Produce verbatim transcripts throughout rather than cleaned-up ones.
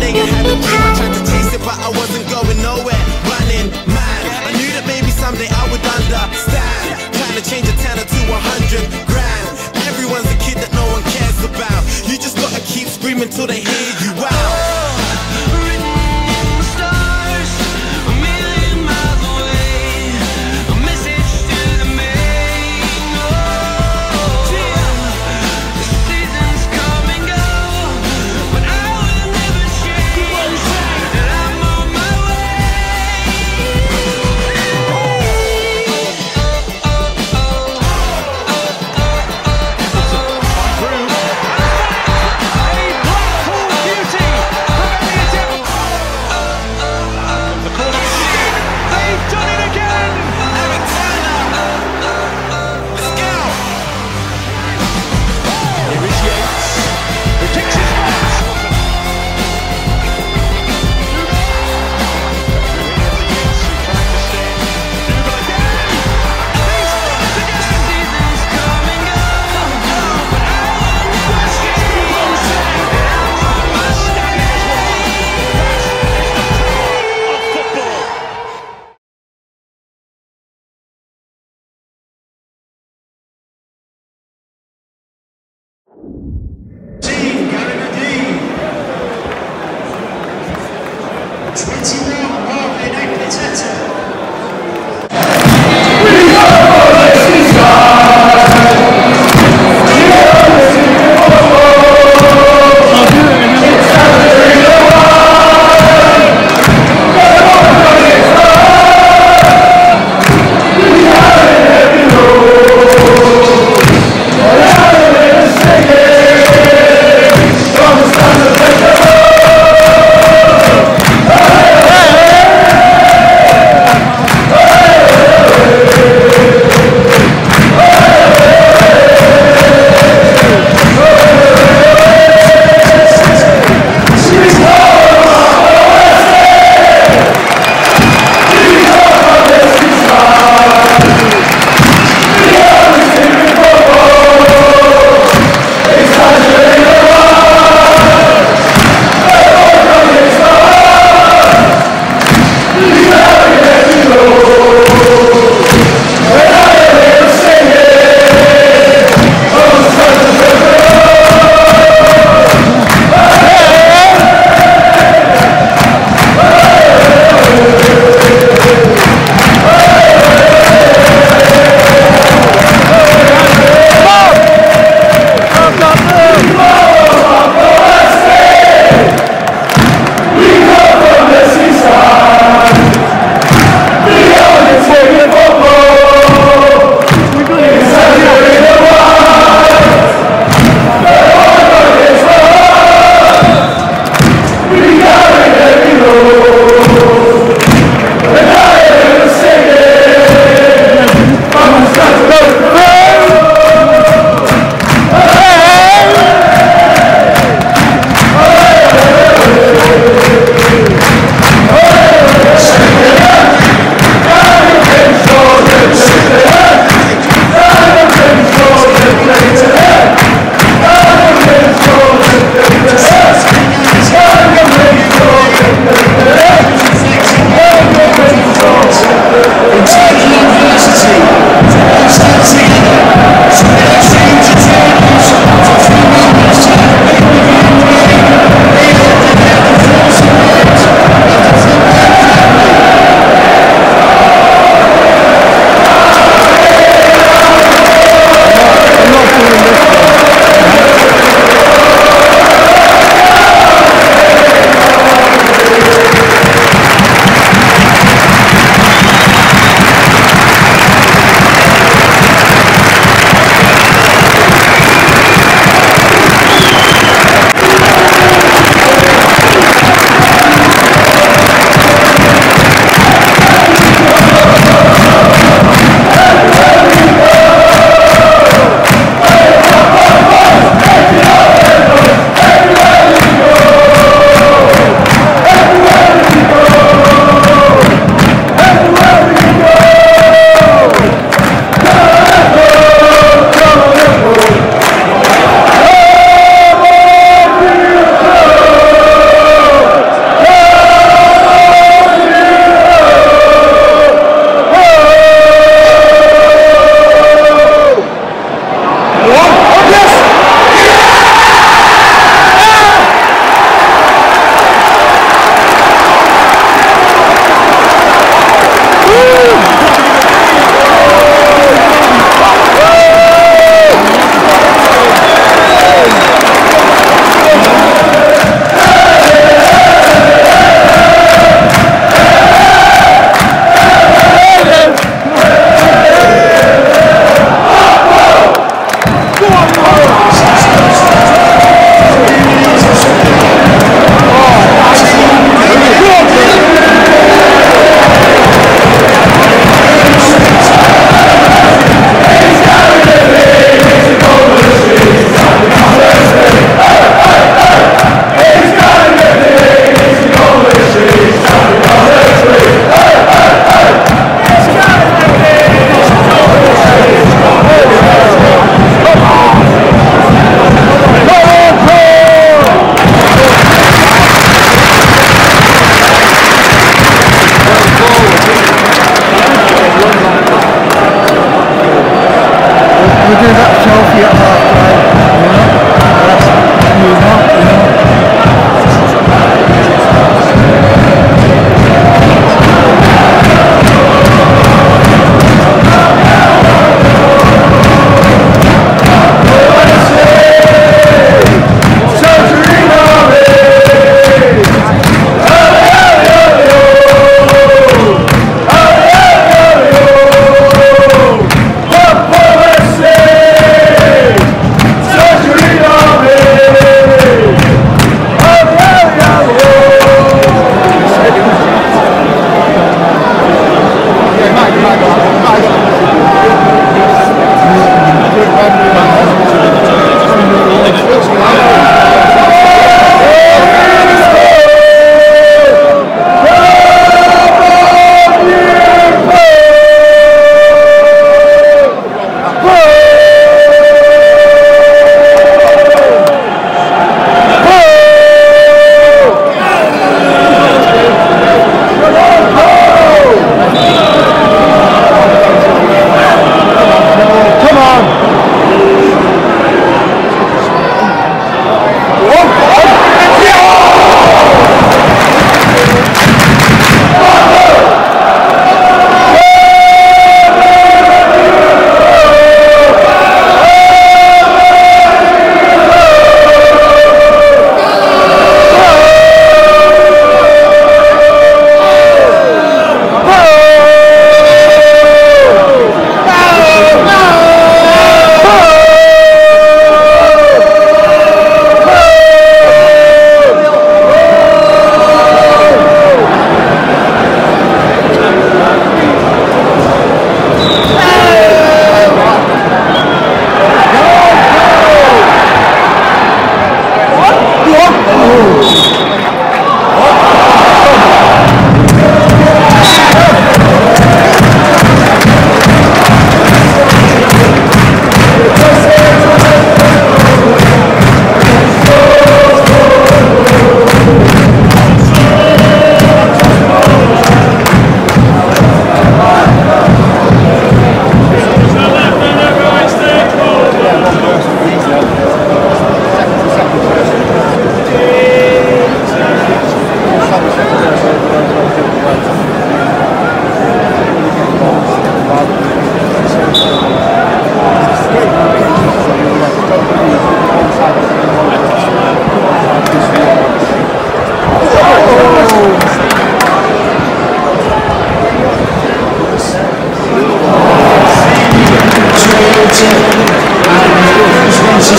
day I had a dream, I tried to chase it, but I wasn't going nowhere. Running mad, I knew that maybe someday I would understand. Trying to change a tenner to a hundred grand. Everyone's a kid that no one cares about. You just gotta keep screaming till they hear you out. Beauty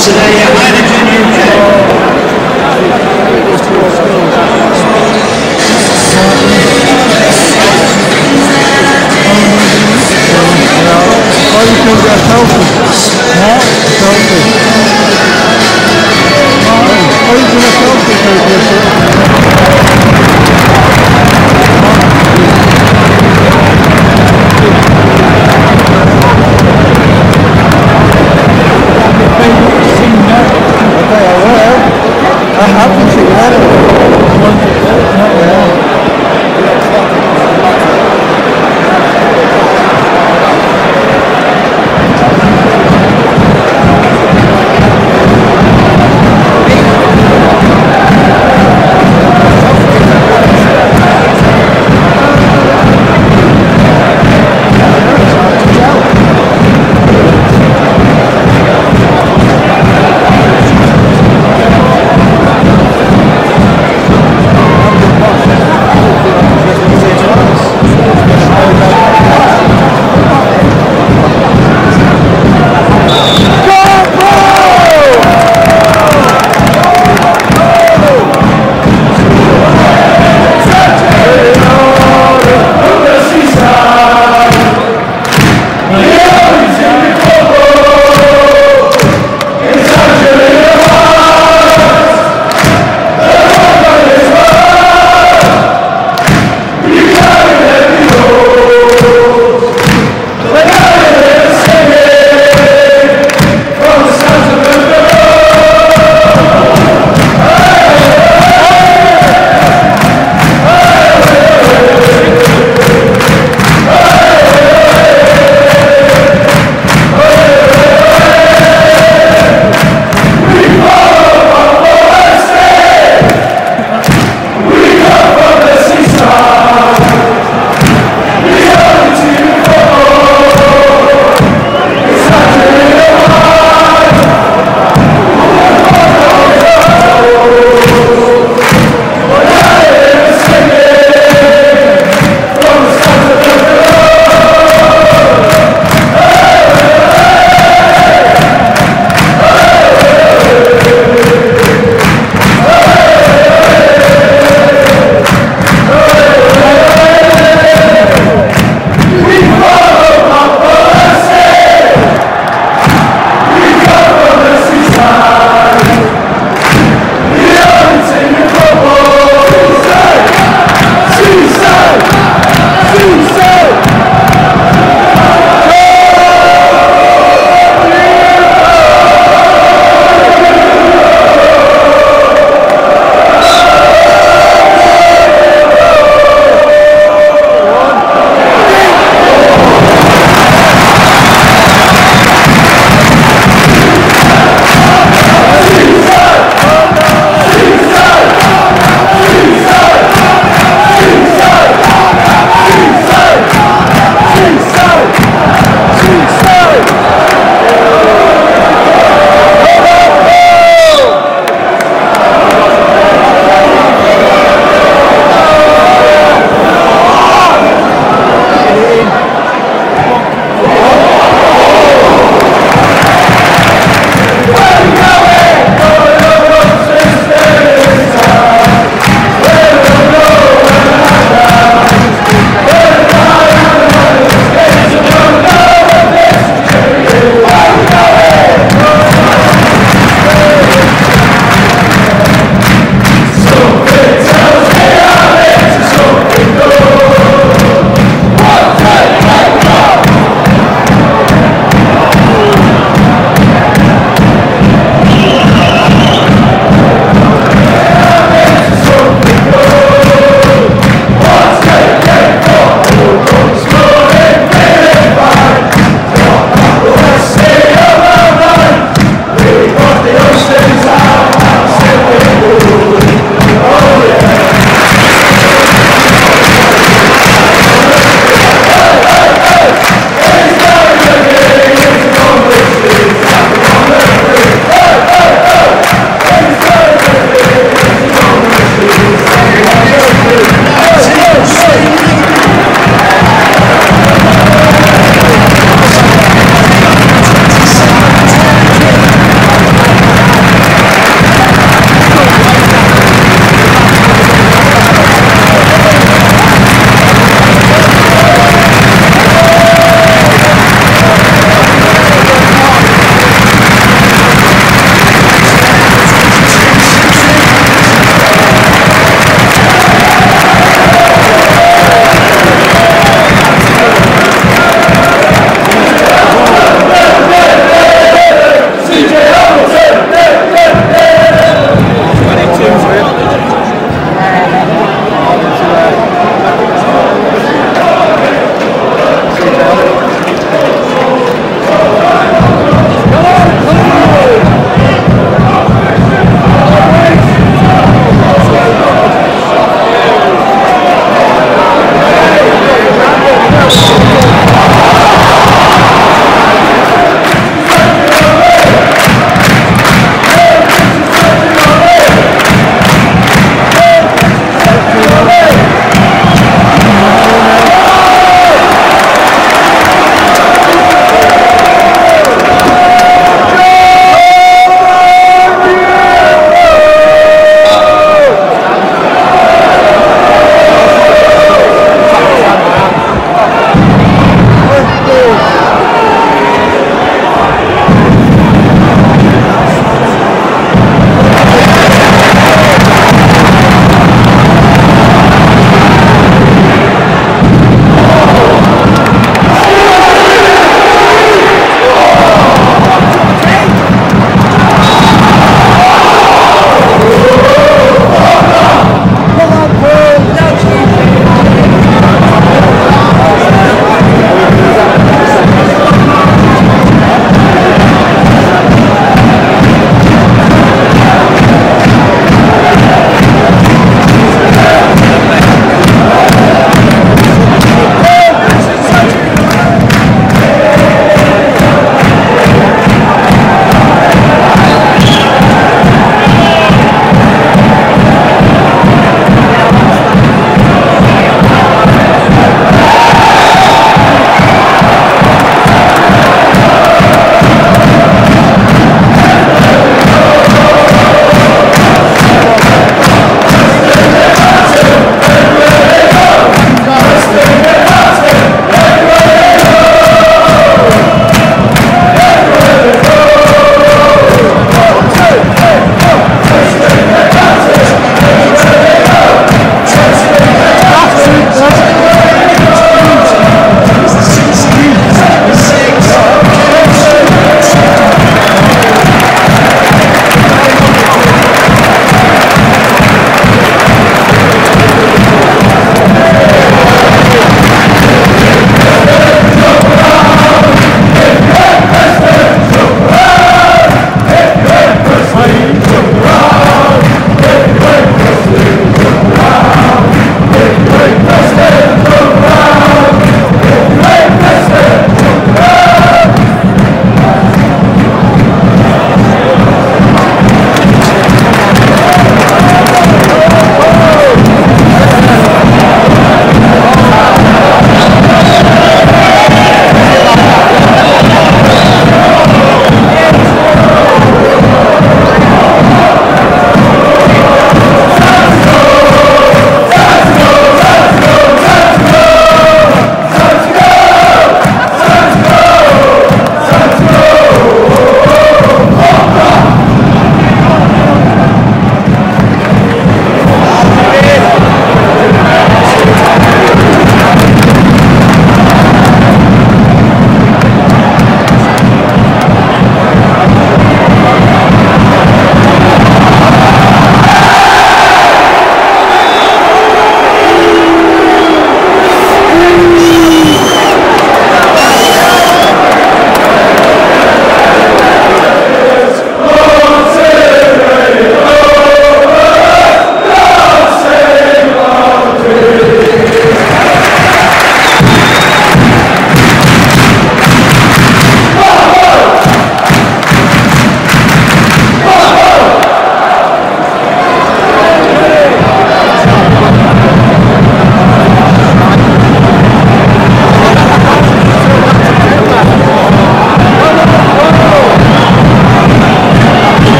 today, yeah, Heineken U K. Why you can get healthy? Huh? Healthy. Why you can get healthy? Okay, I will. I haven't seen that. Yeah.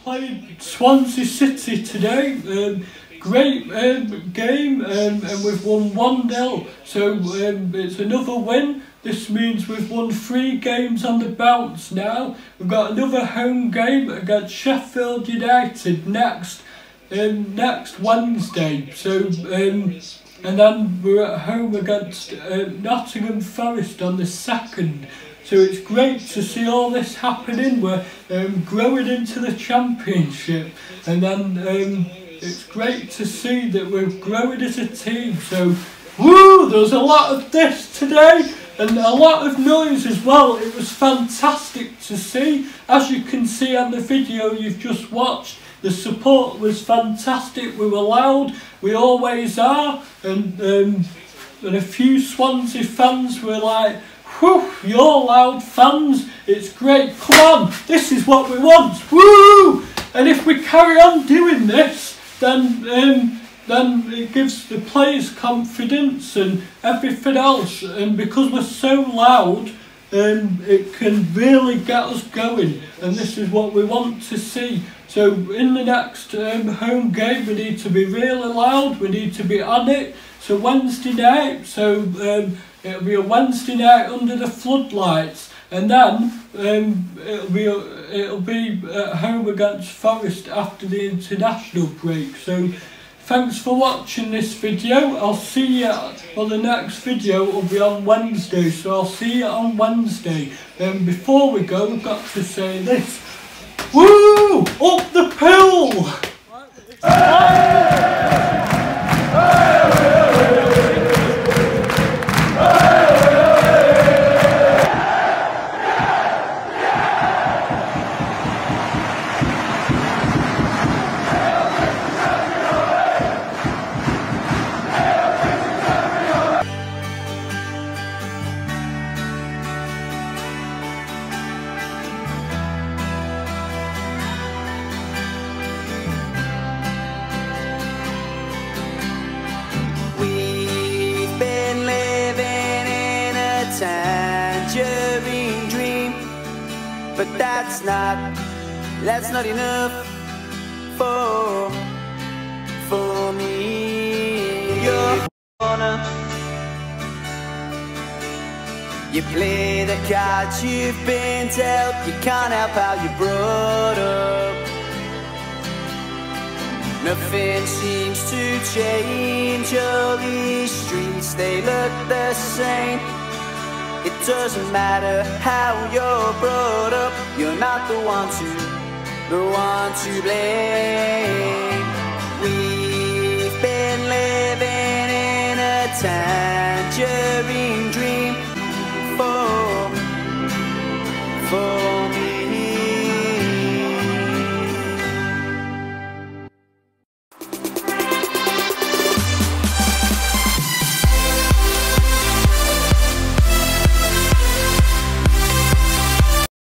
played Swansea City today. Um, great um, game, um, and we've won one nil. So um, it's another win. This means we've won three games on the bounce now. We've got another home game against Sheffield United next um, next Wednesday. So um, and then we're at home against uh, Nottingham Forest on the second. So it's great to see all this happening. We're um, growing into the Championship, and then um, it's great to see that we're growing as a team. So woo! There was a lot of this today. And a lot of noise as well. It was fantastic to see. As you can see on the video you've just watched, the support was fantastic. We were loud, we always are. And, um, and a few Swansea fans were like, whew, you're loud fans, it's great, come on, this is what we want, woo! And if we carry on doing this, then um, then it gives the players confidence and everything else, and because we're so loud, um, it can really get us going, and this is what we want to see. So in the next um, home game we need to be really loud, we need to be on it. So Wednesday night, so um, it'll be a Wednesday night under the floodlights, and then um, it'll be it'll be at home against Forest after the international break. So thanks for watching this video. I'll see you, well, the next video will be on Wednesday, so I'll see you on Wednesday. Um, before we go, we've got to say this. Woo! Up the pill! Tangerine dream, but that's not, that's not enough for, for me. You're gonna, you play the cards you've been dealt, you can't help how you brought up. Nothing seems to change, all these streets, they look the same. It doesn't matter how you're brought up, you're not the one to, the one to blame. We've been living in a tangerine dream for, for